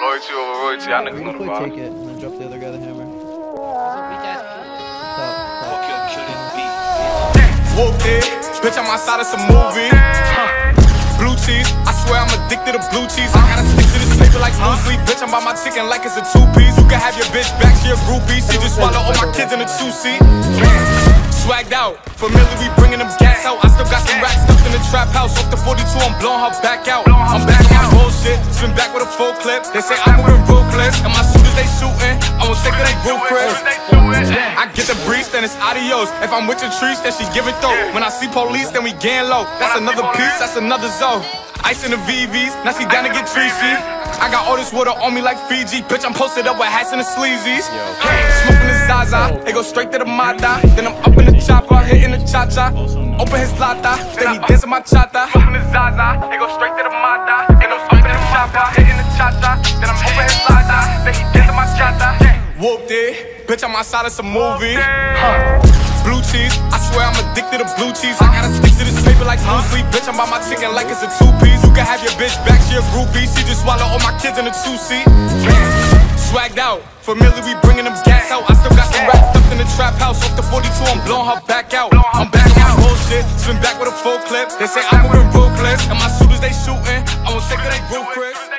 Loyalty over royalty, y'all niggas know the vibe. Take it and then drop the other guy the hammer. Whoopty, bitch, I'm outside of some movie. Blue cheese, I swear I'm addicted to blue cheese. I gotta stick to this paper like blue sleep. Bitch, I'm by my chicken like it's a two-piece. You can have your bitch back, she a groupie. She just swallow all my kids in a two-seat. Swagged out, familiar, we bringing them gas out. I still got some racks stuffed in the trap house. Off the 42, I'm blowing her back out. I'm back on bullshit, spin back with a full clip. They say I'm moving ruthless, and my shooters they shooting. I won't take her, they roof Chris. I get the breeze, then it's adios. If I'm with your trees, then she give it though. When I see police, then we gang low. That's another piece, that's another zone. Ice in the VVs, now she down to get treachy. I got all this water on me like Fiji. Bitch, I'm posted up with hats and the sleazies. Smoking the Zaza, it go straight to the Mata. Then I'm up in the chopper, hitting the cha-cha. Open his lata, then he dancing my chata. Smoking the Zaza, it go straight to the Mata. Then I'm up in the chopper, hitting the cha-cha. Then I'm open his lata, then he dancing my chata. Whoopty, bitch, I'm outside of some movie. Blue cheese, I swear I'm addicted to blue cheese. I gotta stick to this paper like blue sleep. Bitch, I'm by my chicken like it's a two-piece. You can have your bitch back, she a groupie. She just swallow all my kids in a two-seat. Swagged out, familiar, we bringing them gas out. I still got some racks stuffed in the trap house. Off the 42, I'm blowing her back out. I'm back on bullshit, spin back with a full clip. They say I'm moving ruthless, and my shooters they shooting. I won't take her, they roof Chris.